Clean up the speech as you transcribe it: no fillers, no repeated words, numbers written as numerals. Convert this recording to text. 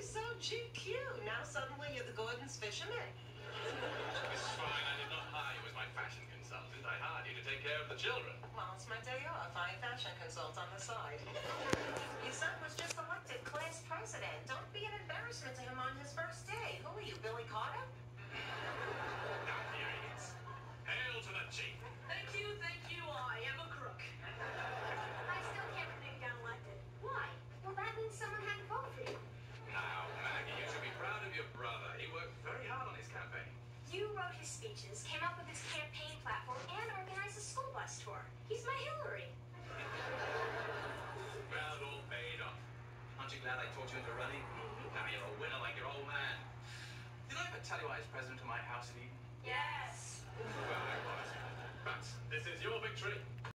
so GQ. Now suddenly you're the Gordon's fisherman. Mrs. Fine, I did not hire you as my fashion consultant. I hired you to take care of the children. Well, it's my day off. I fashion consult on the side. Your son was just elected class president. Don't be an embarrassment to him on his first day. Who are you, Billy Carter? Now here he is. Hail to the chief. Thank you, I am a crook. I still can't believe you got elected. Why? Well, that means someone had to vote for you. Now, Maggie, you should be proud of your brother. He worked very hard on his campaign. You wrote his speeches, came up with his campaign platform, and organized a school bus tour. He's my Hillary. Well, it all paid off. Aren't you glad I taught you into running? Now you're a winner like your old man. Did I ever tell you I was president of my house in Eden? Yes. Well, I was. But this is your victory.